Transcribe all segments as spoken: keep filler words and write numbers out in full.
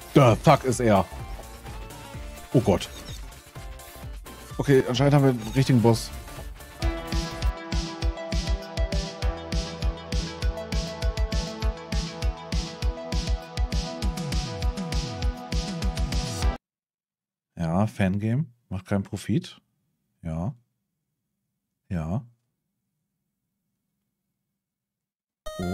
Da, fuck ist er. Oh Gott. Okay, anscheinend haben wir den richtigen Boss. Ja, Fangame. Macht keinen Profit. Ja. Ja. Oh.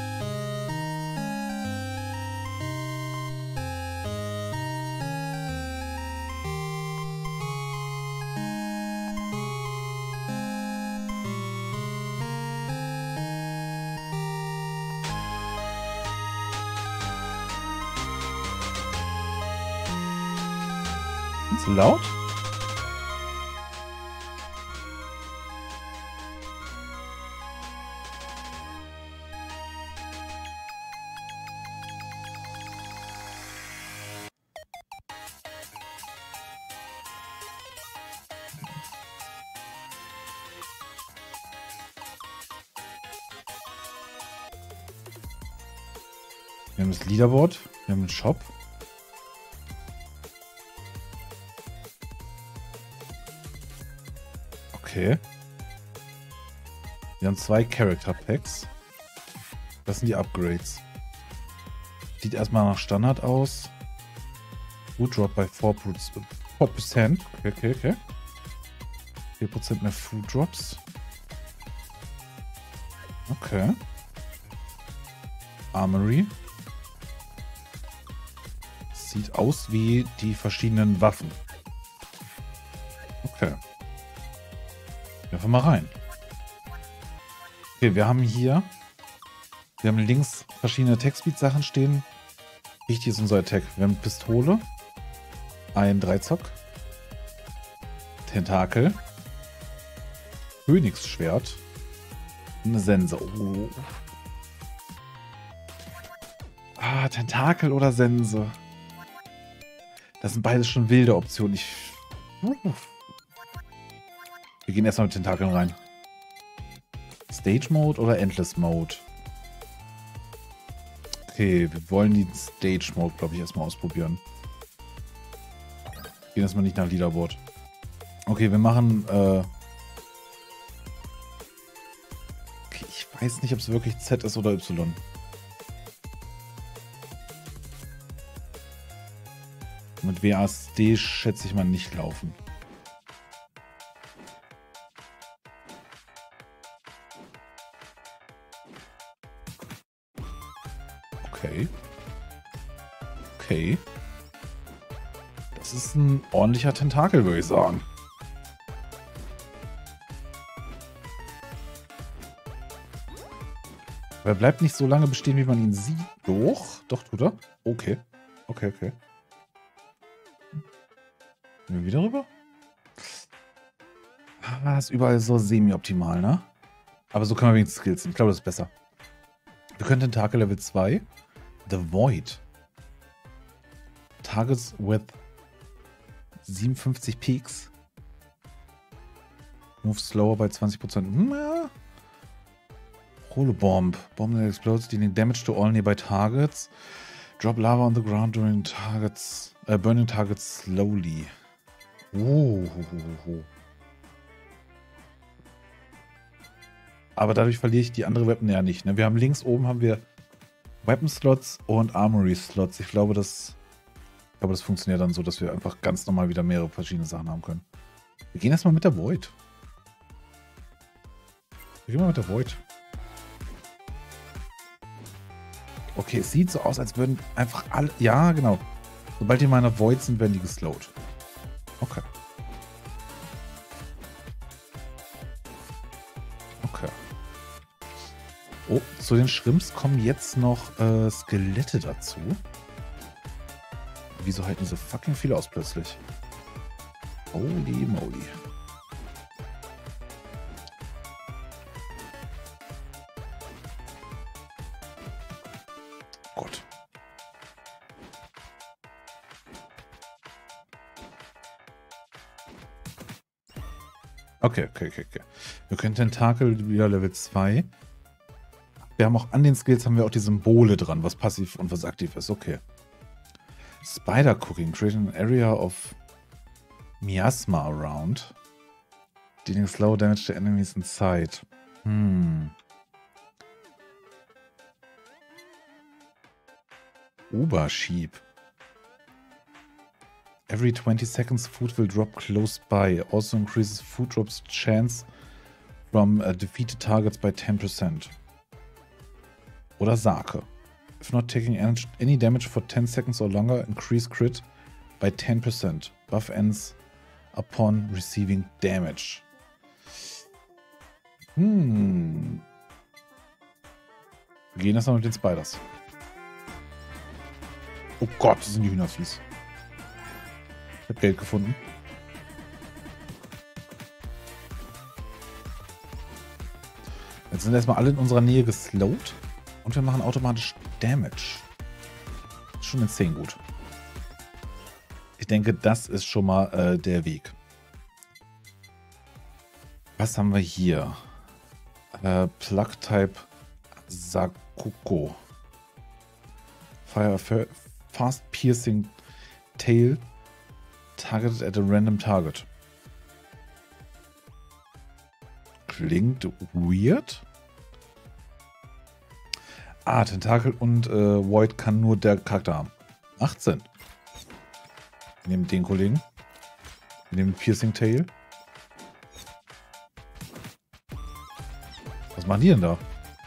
Ist laut? Wir haben das Leaderboard, wir haben einen Shop. Okay. Wir haben zwei Character Packs. Das sind die Upgrades. Sieht erstmal nach Standard aus. Food Drop bei vier Prozent. Okay, okay, okay. vier Prozent mehr Food Drops. Okay. Armory. Sieht aus wie die verschiedenen Waffen. Okay. Einfach mal rein. Okay, wir haben hier, wir haben links verschiedene Attack-Speed-Sachen stehen. Wichtig ist unser Attack. Wir haben Pistole, ein Dreizock, Tentakel, Königsschwert, eine Sense. Oh. Ah, Tentakel oder Sense. Das sind beides schon wilde Optionen. Ich... Wir gehen erstmal mit Tentakeln rein. Stage Mode oder Endless Mode? Okay, wir wollen die Stage Mode, glaube ich, erstmal ausprobieren. Gehen erstmal nicht nach Leaderboard. Okay, wir machen... Äh okay, ich weiß nicht, ob es wirklich Z ist oder Y. Mit W A S D schätze ich mal nicht laufen. Okay. Okay. Das ist ein ordentlicher Tentakel, würde ich sagen. Aber er bleibt nicht so lange bestehen, wie man ihn sieht. Doch, doch tut er. Okay. Okay, okay. Gehen wir wieder rüber? Ah, ist überall so semi-optimal, ne? Aber so können wir wenigstens Skills. Ich glaube, das ist besser. Wir können Tentakel Level zwei. The Void. Targets with siebenundfünfzig Peaks. Move slower bei zwanzig Prozent. Hm, ja. Holobomb. Bomb that explodes, dealing damage to all nearby targets. Drop lava on the ground during targets. Uh, burning targets slowly. Oh. Aber dadurch verliere ich die andere Weapon ja nicht. Ne? Wir haben links oben haben wir Weapon Slots und Armory Slots. Ich glaube, das, ich glaube, das funktioniert dann so, dass wir einfach ganz normal wieder mehrere verschiedene Sachen haben können. Wir gehen erstmal mit der Void. Wir gehen mal mit der Void. Okay, es sieht so aus, als würden einfach alle... Ja, genau. Sobald die mal in der Void sind, werden die geslowt. Okay. Okay. Oh, zu den Shrimps kommen jetzt noch äh, Skelette dazu. Wieso halten diese fucking viele aus plötzlich? Holy moly. Gott. Okay, okay, okay, okay. Wir können Tentakel wieder Level zwei. Wir haben auch an den Skills haben wir auch die Symbole dran, was passiv und was aktiv ist. Okay. Spider Cooking. Create an area of miasma around. Dealing slow damage to enemies inside. Hm. Oberschieb. Every twenty seconds food will drop close by. Also increases food drops chance from uh, defeated targets by ten percent. Oder Sake. If not taking any damage for ten seconds or longer, increase crit by ten percent. Buff ends upon receiving damage. Hm. Wir gehen erstmal mit den Spiders. Oh Gott, das sind die Hühner fies. Ich hab Geld gefunden. Jetzt sind erstmal alle in unserer Nähe geslowt. Und wir machen automatisch Damage. Ist schon in zehn gut. Ich denke, das ist schon mal äh, der Weg. Was haben wir hier? Äh, Plug-Type Sakuko. Fire Fast Piercing Tail. Targeted at a random target. Klingt weird. Ah, Tentakel und äh, Void kann nur der Charakter haben. achtzehn. Wir nehmen den Kollegen. Wir nehmen Piercing Tail. Was machen die denn da?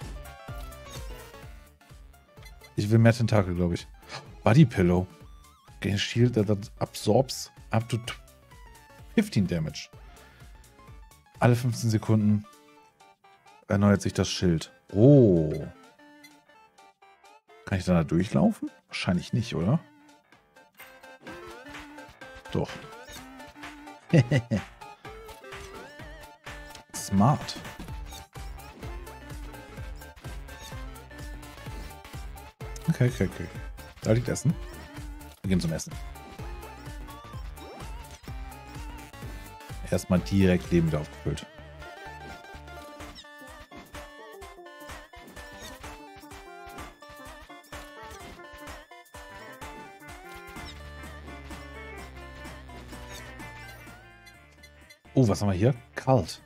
Ich will mehr Tentakel, glaube ich. Body Pillow. Gain Shield that absorbs up to fifteen Damage. Alle fünfzehn Sekunden erneuert sich das Schild. Oh. Kann ich da durchlaufen? Wahrscheinlich nicht, oder? Doch. Smart. Okay, okay, okay. Da liegt Essen. Wir gehen zum Essen. Erstmal direkt Leben wieder aufgefüllt. Oh, was haben wir hier? Kalt.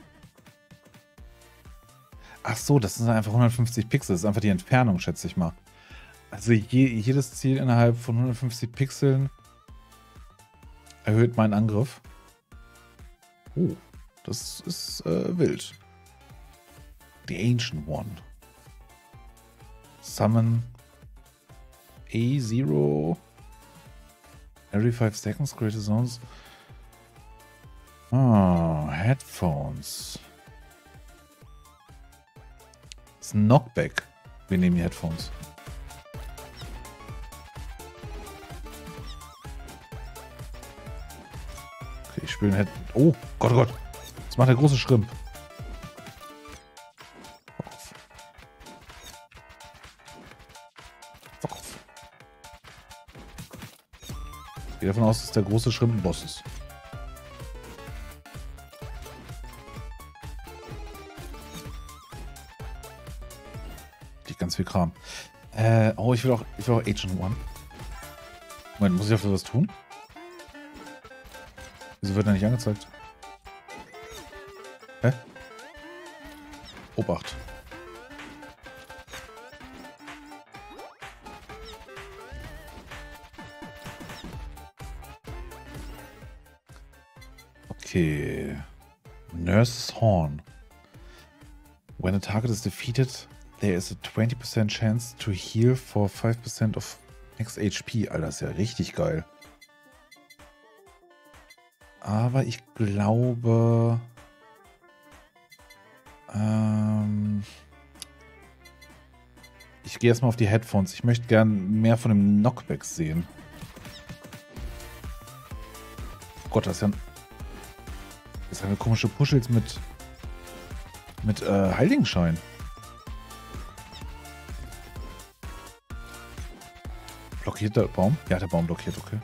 Ach so, das sind einfach hundertfünfzig Pixel. Das ist einfach die Entfernung, schätze ich mal. Also je, jedes Ziel innerhalb von hundertfünfzig Pixeln erhöht meinen Angriff. Oh, das ist äh, wild. The Ancient One. Summon A zero. Every five seconds, create zones. Ah, Headphones. Das ist ein Knockback. Wir nehmen die Headphones. Okay, ich spiele Head. Oh Gott, oh Gott. Was macht der große Schrimp? Fuck off. Fuck off. Ich gehe davon aus, dass der große Schrimp ein Boss ist. Ganz viel Kram. Äh, oh, ich will auch, ich will auch Agent One. Moment, muss ich dafür was tun? Wieso wird er nicht angezeigt? Hä? Obacht. Okay. Nurse's Horn. When a target is defeated, there is a twenty percent chance to heal for five percent of max H P. Alter, das ist ja richtig geil. Aber ich glaube... Ähm, ich gehe erstmal auf die Headphones. Ich möchte gern mehr von dem Knockback sehen. Oh Gott, das ist ja... ein, das ist eine komische Puschels mit... mit äh, Heiligenschein. Blockiert der Baum? Ja, der Baum blockiert, okay.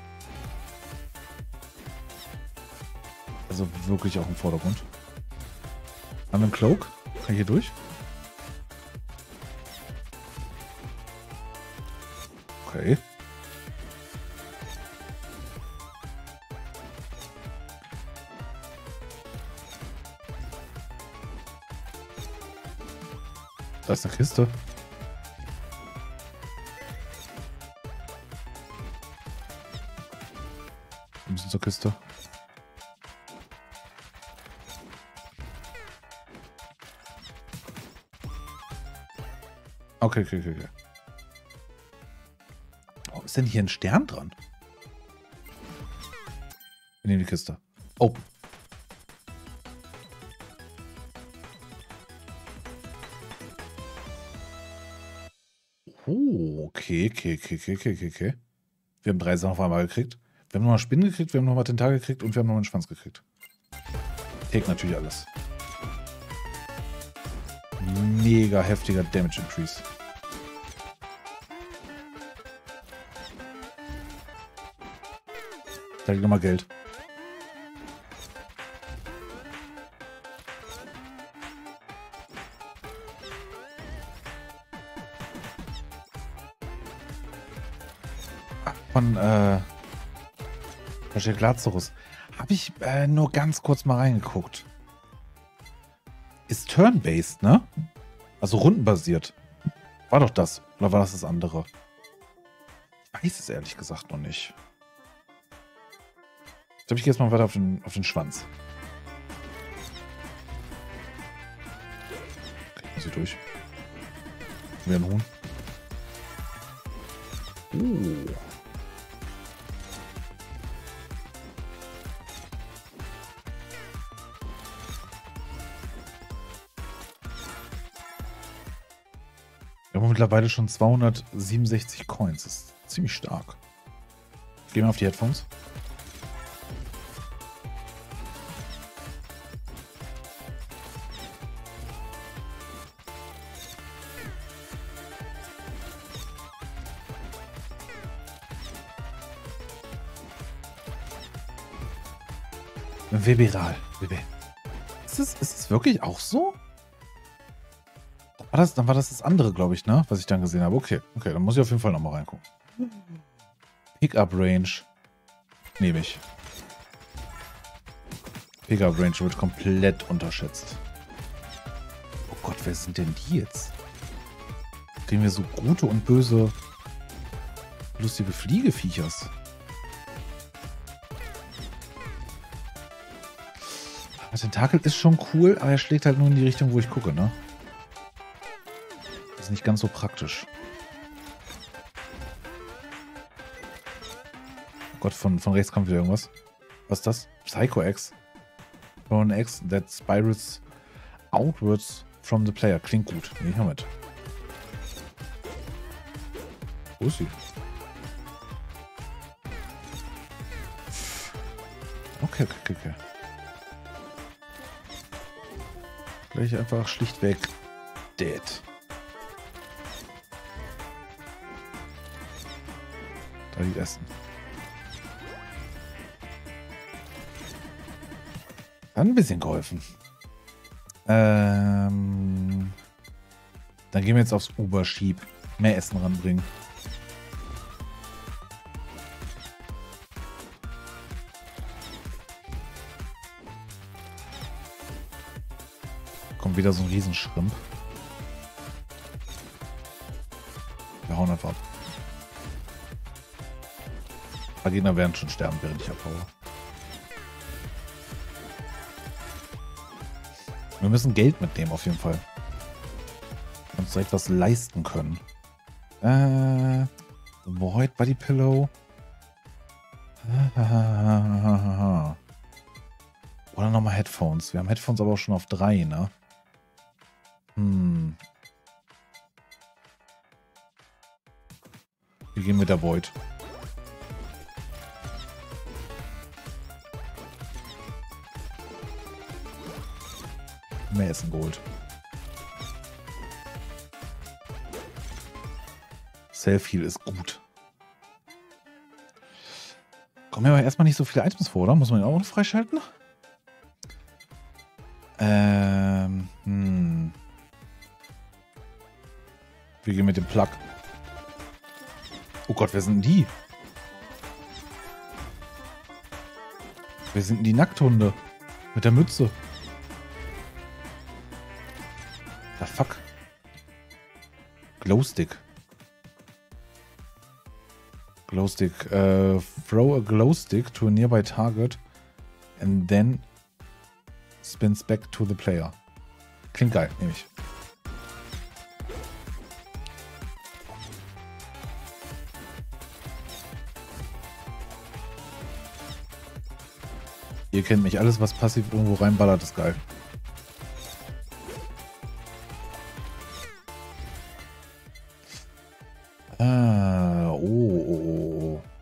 Also wirklich auch im Vordergrund. Haben wir einen Cloak? Kann ich hier durch? Okay. Da ist eine Kiste. Wir müssen zur Kiste. Okay, okay, okay, okay. Oh, ist denn hier ein Stern dran? Wir nehmen die Kiste. Oh. Oh, okay, okay, okay, okay, okay, okay. Wir haben drei Sachen auf einmal gekriegt. Wir haben nochmal Spinnen gekriegt, wir haben nochmal Tentakel gekriegt und wir haben nochmal einen Schwanz gekriegt. Take natürlich alles. Mega heftiger Damage Increase. Da liegt nochmal Geld. Von, äh, Project Lazarus. Habe ich äh, nur ganz kurz mal reingeguckt. Ist turn-based, ne? Also rundenbasiert. War doch das. Oder war das das andere? Ich weiß es ehrlich gesagt noch nicht. Ich glaube, ich gehe jetzt mal weiter auf den, auf den Schwanz. Okay, muss ich durch. Wieder ein Huhn. Uh. Wir haben mittlerweile schon zweihundertsiebenundsechzig Coins. Das ist ziemlich stark. Gehen wir auf die Headphones. Weberal. Webe. Ist es, ist es wirklich auch so? War das, dann war das das andere, glaube ich, ne? Was ich dann gesehen habe. Okay, okay, dann muss ich auf jeden Fall nochmal reingucken. Pickup Range. Nehme ich. Pickup Range wird komplett unterschätzt. Oh Gott, wer sind denn die jetzt? Kriegen wir so gute und böse, lustige Fliegeviechers? Der Tentakel ist schon cool, aber er schlägt halt nur in die Richtung, wo ich gucke, ne? Das ist nicht ganz so praktisch. Oh Gott, von, von rechts kommt wieder irgendwas. Was ist das? Psycho X. An X that spirals outwards from the player. Klingt gut. Nehme ich mal mit. Wo ist sie? Okay, okay, okay. Gleich einfach schlichtweg dead. Da liegt Essen. Hat ein bisschen geholfen. Ähm, dann gehen wir jetzt aufs Oberschieb. Mehr Essen ranbringen. Kommt wieder so ein Riesenschrimp. Wir hauen einfach ab. Ein paar Gegner werden schon sterben, während ich abhaue. Wir müssen Geld mitnehmen, auf jeden Fall. Wir uns direkt was leisten können. Äh, Void Body Pillow. Oder nochmal Headphones. Wir haben Headphones aber auch schon auf drei, ne? Hm. Wir gehen mit der Void. Mehr Essen geholt. Self-Heal ist gut. Kommen mir aber erstmal nicht so viele Items vor, oder? Muss man den auch noch freischalten? Ähm, hm. Wir gehen mit dem Plug. Oh Gott, wer sind denn die? Wer sind denn die Nackthunde? Mit der Mütze. Ah, fuck. Glowstick. Glowstick. Uh, throw a glowstick to a nearby target and then spins back to the player. Klingt geil, nehme ich. Ihr kennt mich. Alles, was passiv irgendwo reinballert, ist geil. Ah, oh, oh, oh.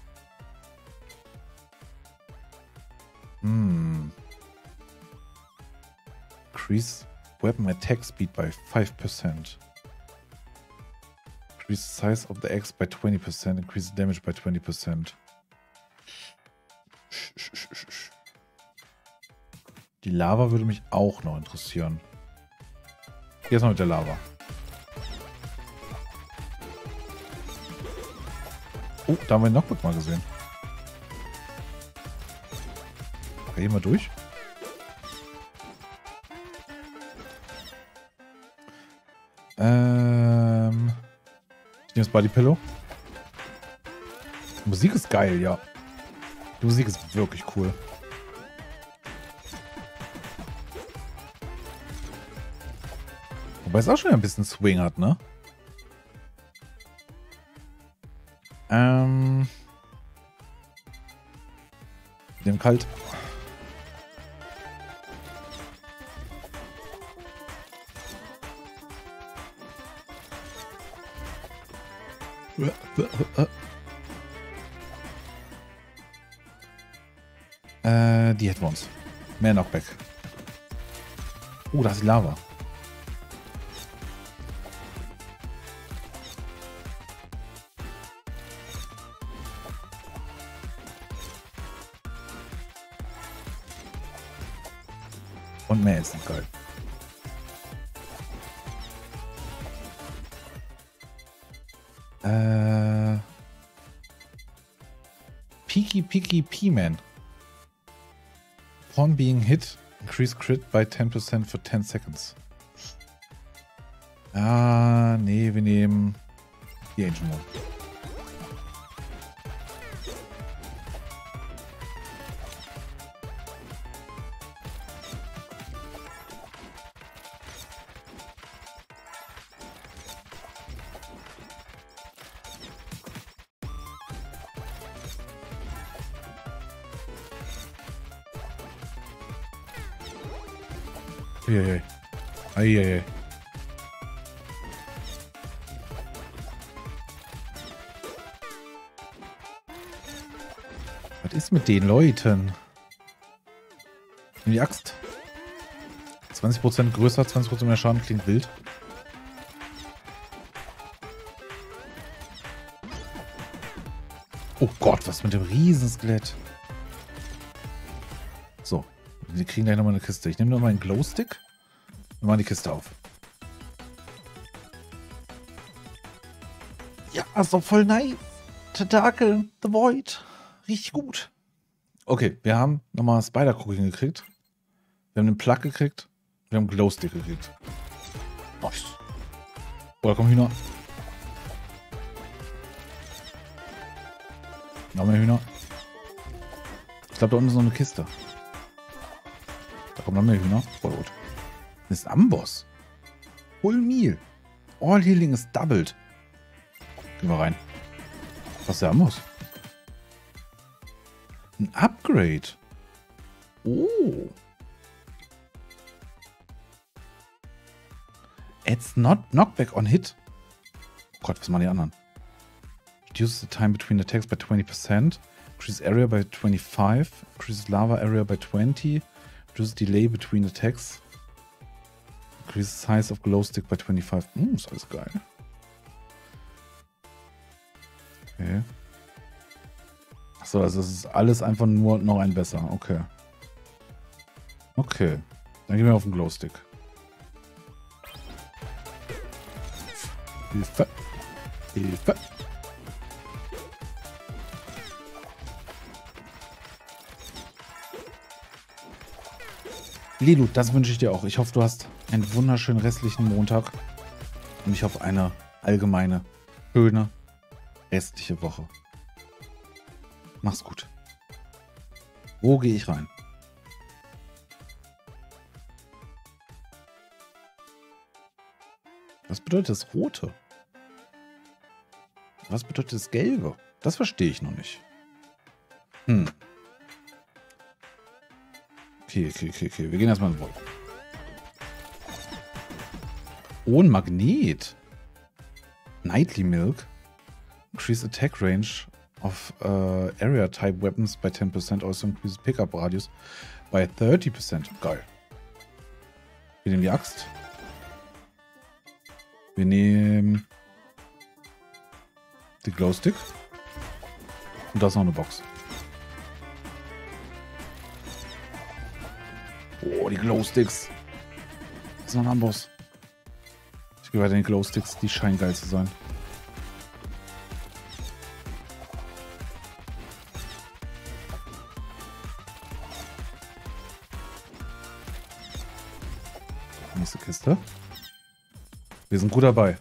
Hm. Increase weapon attack speed by five percent. Increase the size of the axe by twenty percent. Increase the damage by twenty percent. Die Lava würde mich auch noch interessieren. Hier ist noch mit der Lava. Oh, da haben wir den Knockback mal gesehen. Gehen wir durch. Ähm, ich nehme das Body Pillow. Die Musik ist geil, ja. Die Musik ist wirklich cool. Wobei es auch schon ein bisschen Swing hat, ne? Ähm. Dem kalt. Äh, die Headphones. Mehr Knockback. Oh, da ist die Lava. Und mehr Essen, geil. Äh. Peaky Peaky P-Man. Upon being hit, increase crit by ten percent for ten seconds. Ah, nee, wir nehmen die Ancient One. Eieiei. Eieiei. Was ist mit den Leuten? Die Axt. zwanzig Prozent größer, zwanzig Prozent mehr Schaden, klingt wild. Oh Gott, was mit dem Riesenskelett? So. Wir kriegen gleich nochmal eine Kiste. Ich nehme nochmal einen Glowstick und mache die Kiste auf. Ja, ist doch voll nice. Tentacle, The Void. Richtig gut. Okay, wir haben nochmal Spider-Cooking gekriegt. Wir haben den Plug gekriegt. Wir haben einen Glowstick gekriegt. Nice. Oh, da kommen Hühner. Noch mehr Hühner. Ich glaube, da unten ist noch eine Kiste. Da kommen noch mehr Hühner. Voll gut. Das ist Amboss. Full Meal. All Healing ist doubled. Gehen wir rein. Was ist der Amboss? Ein Upgrade. Oh. Adds not knockback on hit. Oh Gott, was machen die anderen? Reduces the time between attacks by twenty percent. Increases area by twenty-five. Increases lava area by twenty. Reduces delay between attacks. Increases size of glow stick by twenty-five. Hm, ist alles geil. Okay. Achso, also es ist alles einfach nur noch ein besser. Okay. Okay. Dann gehen wir auf den Glowstick. Hilfe. Hilfe. Lilu, das wünsche ich dir auch. Ich hoffe, du hast einen wunderschönen restlichen Montag. Und ich hoffe, eine allgemeine, schöne, restliche Woche. Mach's gut. Wo gehe ich rein? Was bedeutet das Rote? Was bedeutet das Gelbe? Das verstehe ich noch nicht. Hm. Okay, okay, okay, okay. Wir gehen erstmal in den Wolken. Oh, ein Magnet. Nightly Milk. Increase attack range of uh, area type weapons by ten percent. Also increase pickup radius by thirty percent. Geil. Wir nehmen die Axt. Wir nehmen die Glowstick. Und da ist noch eine Box. Oh, die Glowsticks. Das ist noch ein Amboss. Ich gehe weiter in die Glowsticks. Die scheinen geil zu sein. Nächste Kiste. Wir sind gut dabei.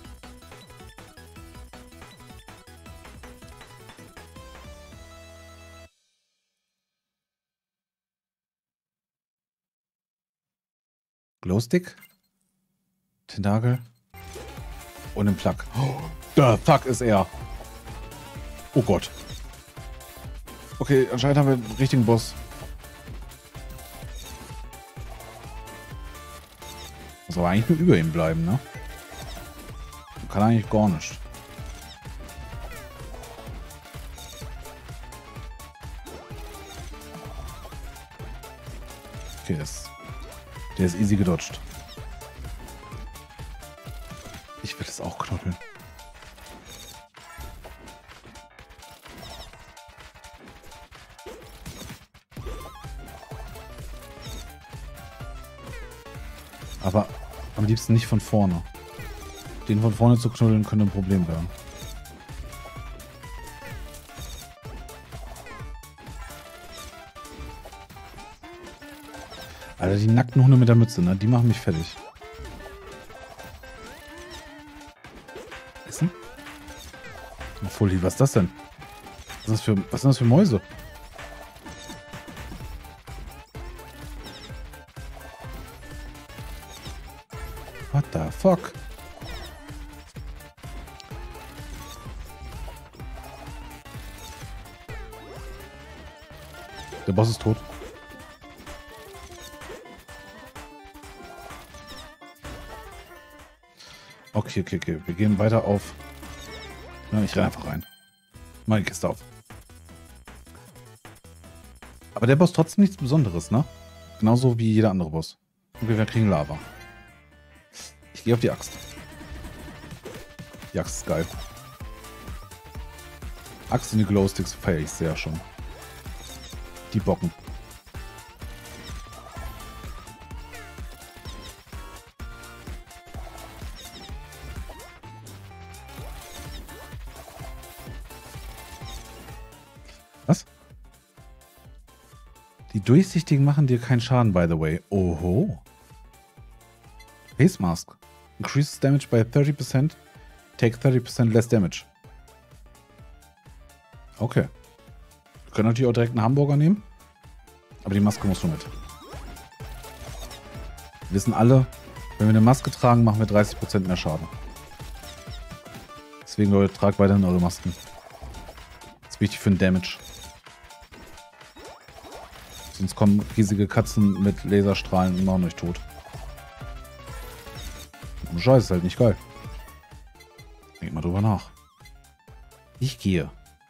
Glowstick, Tentakel und ein Plug. Oh, the fuck ist er? Oh Gott. Okay, anscheinend haben wir einen richtigen Boss. Muss aber eigentlich nur über ihm bleiben, ne? Kann eigentlich gar nicht. Okay, das, der ist easy gedodged. Ich will es auch knoppeln. Aber am liebsten nicht von vorne. Den von vorne zu knuddeln könnte ein Problem werden. Alter, die nackten Hunde mit der Mütze, ne? Die machen mich fertig. Essen? Oh, Fully, was ist das denn? Was, ist das für, was sind das für Mäuse? What the fuck? Der Boss ist tot. Okay, okay, okay. Wir gehen weiter auf. Ja, ich renne einfach rein. Mach die Kiste auf. Aber der Boss trotzdem nichts Besonderes, ne? Genauso wie jeder andere Boss. Okay, wir kriegen Lava. Ich gehe auf die Axt. Die Axt ist geil. Axt und die Glowsticks feiere ich sehr schon. Die Bocken. Was? Die durchsichtigen machen dir keinen Schaden, by the way. Oho. Face Mask. Increases damage by thirty percent. Take thirty percent less damage. Okay. Wir können natürlich auch direkt einen Hamburger nehmen. Aber die Maske muss schon mit. Wir wissen alle, wenn wir eine Maske tragen, machen wir dreißig Prozent mehr Schaden. Deswegen, Leute, tragt weiterhin eure Masken. Das ist wichtig für den Damage. Sonst kommen riesige Katzen mit Laserstrahlen und machen euch tot. Scheiße, ist halt nicht geil. Denk mal drüber nach. Ich gehe.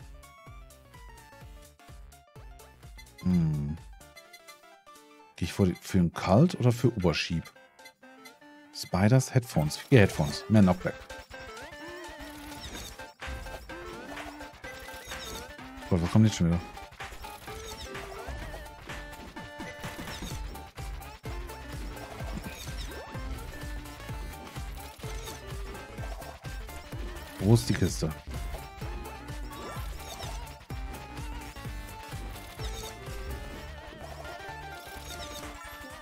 Hm. Gehe ich vor die, für einen Cult oder für Oberschieb? Spiders, Headphones. Vier Headphones. Mehr Knockback. Gott, was kommt jetzt schon wieder? Wo ist die Kiste?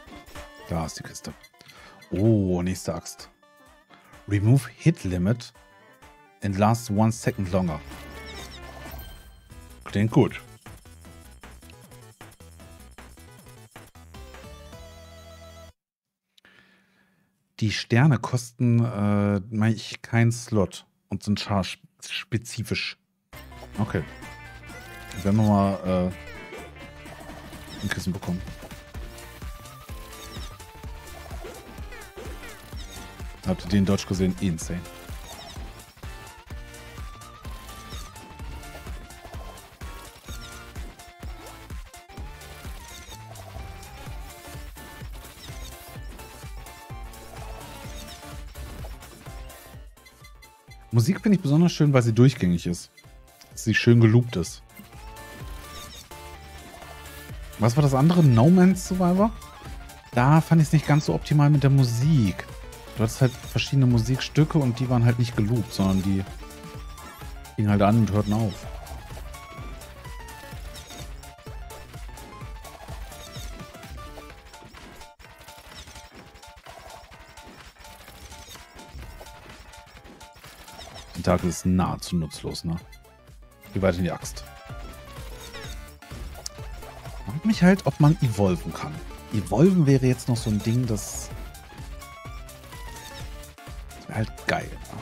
Da ist die Kiste. Oh, nächste Axt. Remove Hit Limit and lasts one second longer. Klingt gut. Die Sterne kosten, äh, meine ich, keinen Slot und sind char-spezifisch. Okay. Dann werden wir mal äh, ein Kissen bekommen. Habt ihr den Dodge gesehen? Insane. Musik finde ich besonders schön, weil sie durchgängig ist. Dass sie schön geloopt ist. Was war das andere? No Man's Survivor? Da fand ich es nicht ganz so optimal mit der Musik. Du hattest halt verschiedene Musikstücke und die waren halt nicht geloopt, sondern die gingen halt an und hörten auf. Die Tag ist nahezu nutzlos, ne? Geh weiter in die Axt. Ich frage mich halt, ob man evolven kann. Evolven wäre jetzt noch so ein Ding, das wäre halt geil. Ne?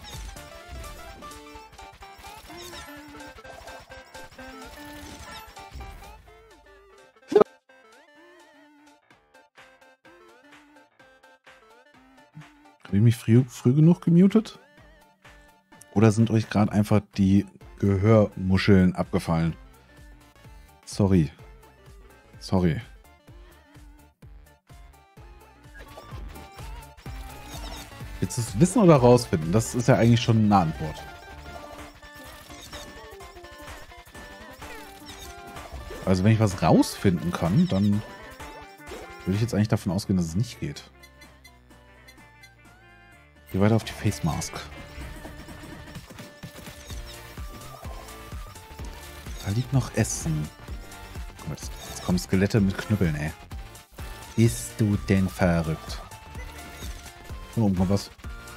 Habe ich mich früh, früh genug gemutet? Oder sind euch gerade einfach die Gehörmuscheln abgefallen? Sorry. Sorry. Jetzt ist Wissen oder rausfinden? Das ist ja eigentlich schon eine Antwort. Also wenn ich was rausfinden kann, dann würde ich jetzt eigentlich davon ausgehen, dass es nicht geht. Geh weiter auf die Face Mask. Da liegt noch Essen. Jetzt kommen Skelette mit Knüppeln, ey. Bist du denn verrückt? Von oben kommt was.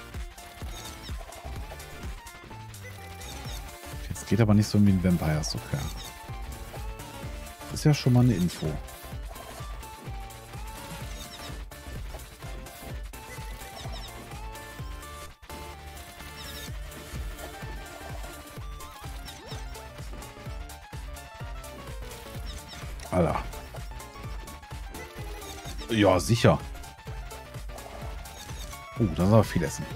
Jetzt geht aber nicht so wie ein Vampire, ist okay. Das ist ja schon mal eine Info. Alter. Ja, sicher. Oh, das ist aber viel Essen.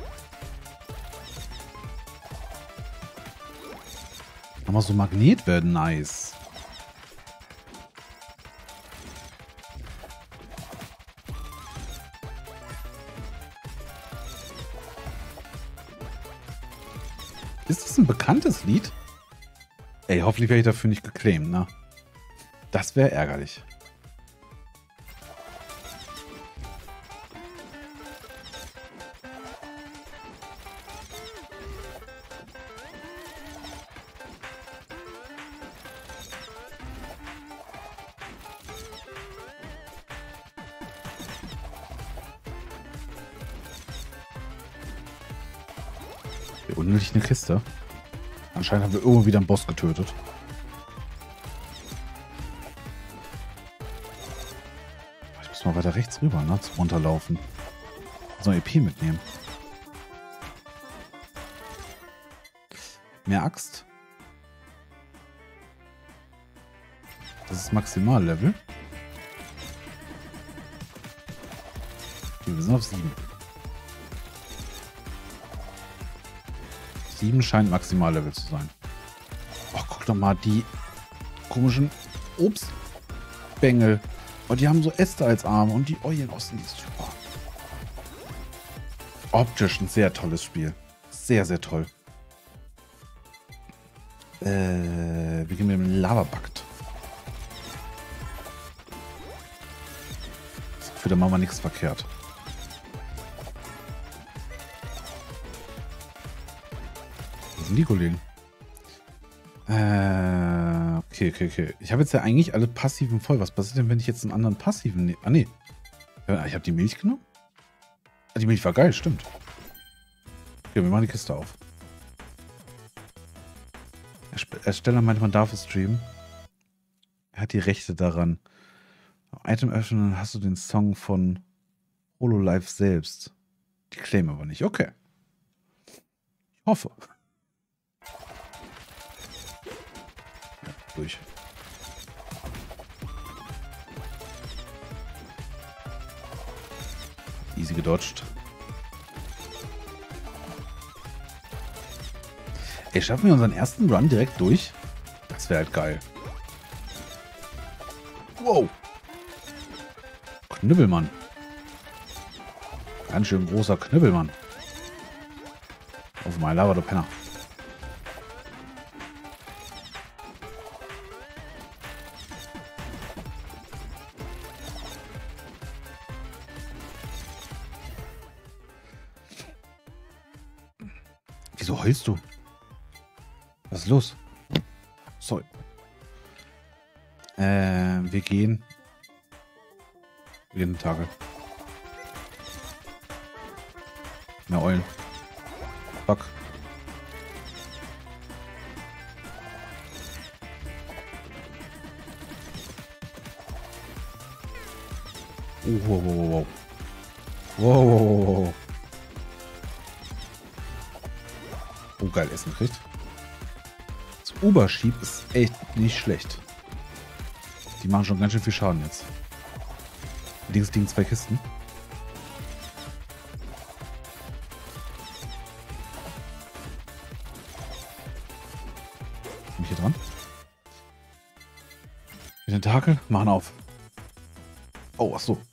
Aber so Magnet werden nice. Ist das ein bekanntes Lied? Ey, hoffentlich werde ich dafür nicht geclaimed, ne? Das wäre ärgerlich. Hier unten liegt eine Kiste. Anscheinend haben wir irgendwo wieder einen Boss getötet. Mal weiter rechts rüber, ne? Zum Runterlaufen. So ein E P mitnehmen. Mehr Axt. Das ist Maximallevel. Okay, wir sind auf sieben. sieben scheint Maximallevel zu sein. Oh, guck doch mal, die komischen Obstbengel. Oh, die haben so Äste als Arme und die Eulen-Osten, die ist super. Optisch ein sehr tolles Spiel. Sehr, sehr toll. Äh, wir gehen mit dem Lava-Backt. Für der Mama nichts verkehrt. Wo sind die Kollegen? Äh, okay, okay, okay. Ich habe jetzt ja eigentlich alle Passiven voll. Was passiert denn, wenn ich jetzt einen anderen Passiven nehme? Ah, nee. Ich habe die Milch genommen? Ah, die Milch war geil, stimmt. Okay, wir machen die Kiste auf. Ersteller meinte, man darf es streamen. Er hat die Rechte daran. Item öffnen, dann hast du den Song von Hololive selbst. Die claimen aber nicht. Okay. Ich hoffe. Ja, durch. Easy gedodged. Ey, schaffen wir unseren ersten Run direkt durch? Das wäre halt geil. Wow. Knüppelmann. Ganz schön großer Knüppelmann. Auf mein Lava, du Penner. Wieso heulst du? Was ist los? Sorry. Äh, wir gehen. Wir gehen Tage. Mehr Eulen. Fuck. Oh, wow, wow, wow. Wow, wow, wow, wow. Oh, geil, Essen kriegt. Das Oberschieb ist echt nicht schlecht. Die machen schon ganz schön viel Schaden jetzt. Links liegen zwei Kisten. Bin ich hier dran? Mit den Tentakel machen auf. Oh, ach so.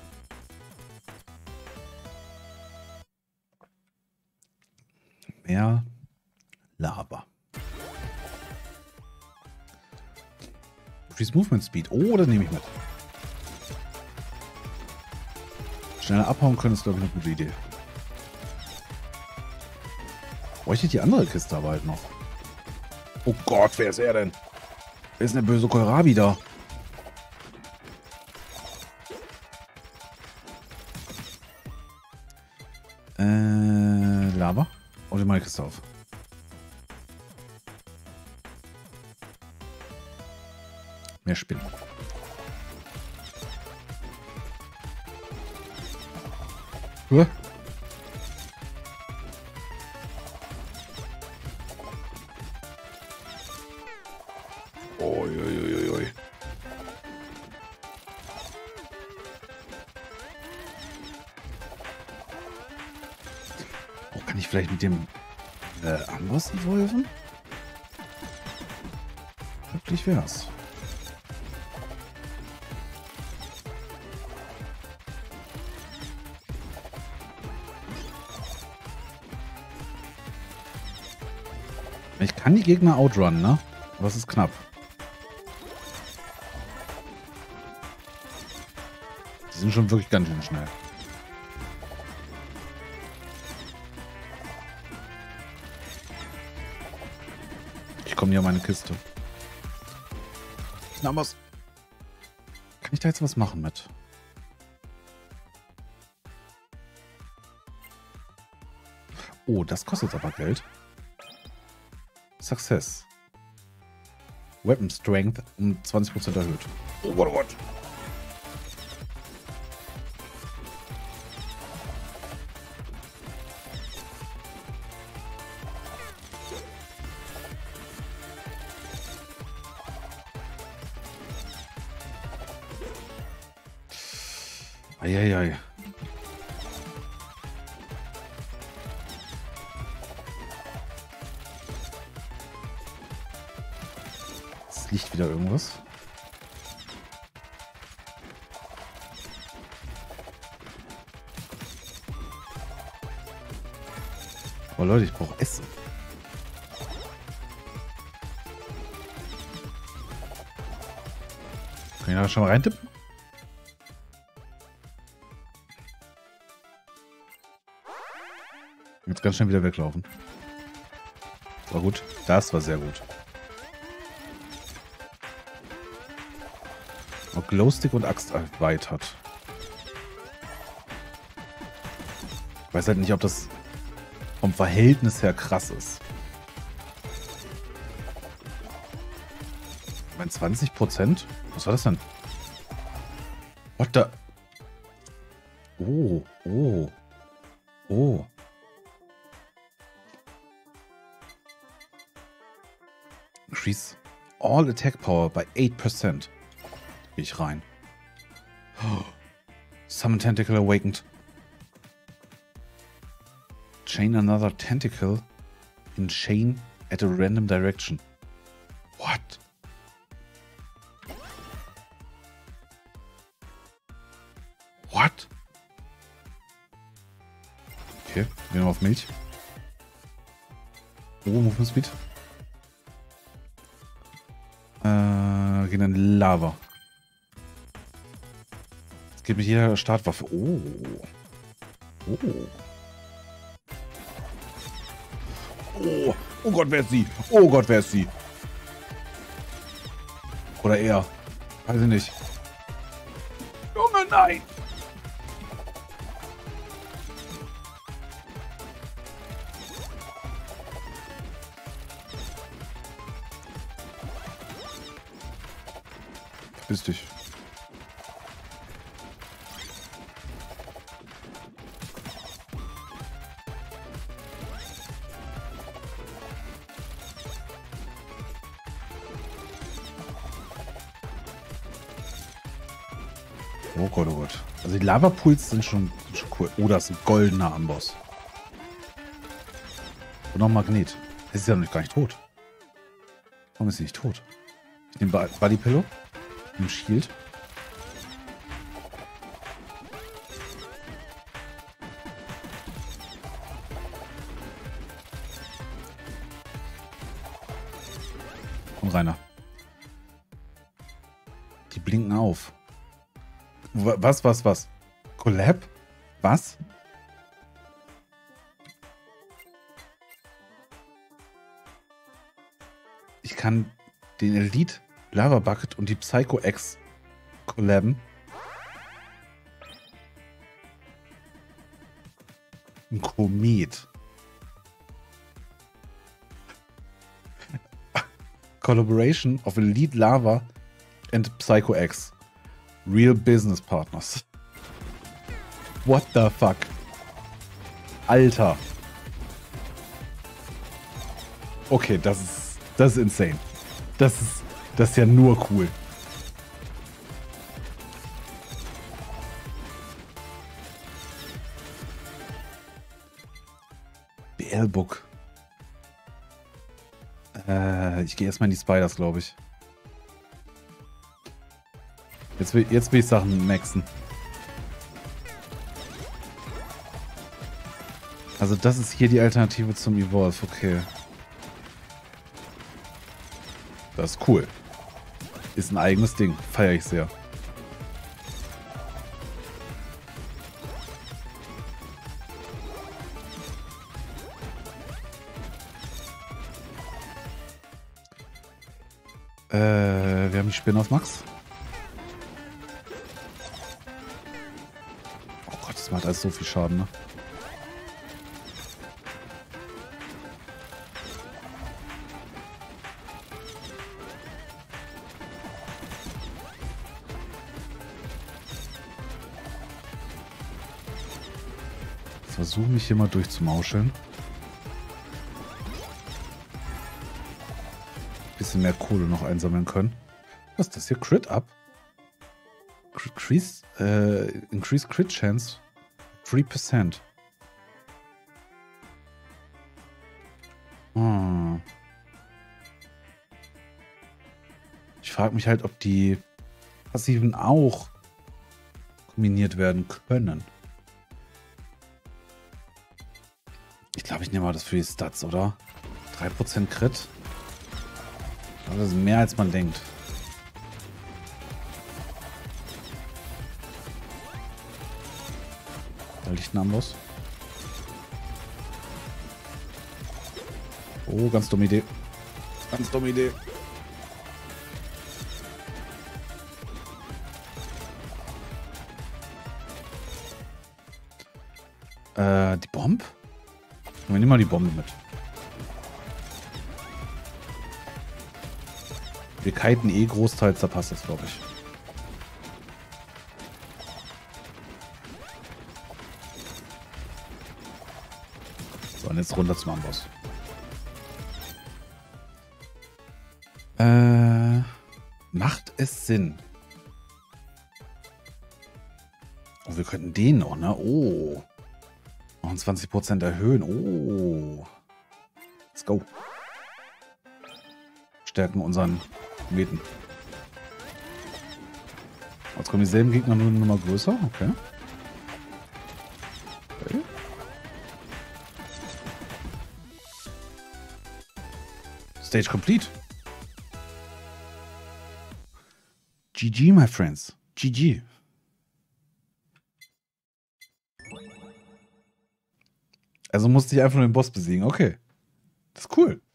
Mehr Lava. Increase Movement Speed. Oh, das nehme ich mit. Schneller abhauen können ist, glaube ich, eine gute Idee. Bräuchte ich die andere Kiste aber halt noch. Oh Gott, wer ist er denn? Wer ist denn der böse Kohlrabi da? Äh, Lava. Oh, die meine Kiste auf. Mehr Spinnen. Huh? Oi, oi, oi, oi. Oh, kann ich vielleicht mit dem äh, Amboss evolven? Wirklich wär's. Ich kann die Gegner outrunnen, ne? Aber es ist knapp. Die sind schon wirklich ganz schön schnell. Ich komme hier an meine Kiste. Na, was? Kann ich da jetzt was machen mit? Oh, das kostet aber Geld. Success. Weapon Strength um zwanzig Prozent erhöht. Oh Gott, oh Gott. Eieiei. Es liegt wieder irgendwas. Oh Leute, ich brauche Essen. Kann ich da schon mal reintippen? Jetzt ganz schnell wieder weglaufen. War gut. Das war sehr gut. Auch Glowstick und Axt erweitert. Ich weiß halt nicht, ob das vom Verhältnis her krass ist. Mein zwanzig Prozent? Was war das denn? What the? Oh, oh, oh. Increase all attack power by eight percent. Gehe ich rein. Oh. Summon Tentacle awakened. Chain another tentacle in chain at a random direction. What? What? Okay, gehen wir auf Milch. Oh, Movement Speed. Äh, gehen in Lava. Jetzt geht mit jeder Startwaffe. Oh. Oh. Oh. Oh Gott, wer ist sie? Oh Gott, wer ist sie? Oder er. Weiß ich nicht. Junge, nein! Verpiss dich. Oh Gott, oh Gott. Also die Lava-Pools sind schon, sind schon cool. Oh, das ist ein goldener Amboss. Und noch ein Magnet. Es ist ja noch gar nicht tot. Warum ist sie nicht tot? Ich nehme Body Pillow. Im Shield. Komm, Rainer. Die blinken auf. Was, was, was? Collab? Was? Ich kann den Elite Lava Bucket und die Psycho X collaben. Ein Komet. Collaboration of Elite Lava and Psycho X. Real Business Partners. What the fuck? Alter. Okay, das ist, das ist insane. Das ist, das ist ja nur cool. B L-Book. Äh, ich gehe erstmal in die Spiders, glaube ich. Jetzt will, jetzt will ich Sachen maxen. Also das ist hier die Alternative zum Evolve, okay. Das ist cool. Ist ein eigenes Ding, feiere ich sehr. Äh, wir haben die Spinne auf Max. Das macht alles so viel Schaden, ne? Ich versuche mich hier mal durchzumauscheln. Bisschen mehr Kohle noch einsammeln können. Was ist das hier? Crit up? Increase, äh, increase Crit Chance three percent. Hm. Ich frage mich halt, ob die Passiven auch kombiniert werden können. Ich glaube, ich nehme mal das für die Stats, oder? drei Prozent Crit. Ich glaube, das ist mehr, als man denkt. Da liegt ein Amboss. Oh, ganz dumme Idee. Ganz dumme Idee. Äh, die Bombe? Wir nehmen mal die Bombe mit. Wir kiten eh großteils, da passt das, glaube ich. So, und jetzt runter zum Amboss. Äh, macht es Sinn? Oh, wir könnten den noch, ne? Oh. Noch zwanzig Prozent erhöhen. Oh. Let's go. Stärken unseren Meten. Jetzt kommen dieselben Gegner nur noch mal größer. Okay. Okay. Stage complete. G G, my friends. G G. Also musste ich einfach nur den Boss besiegen. Okay. Das ist cool.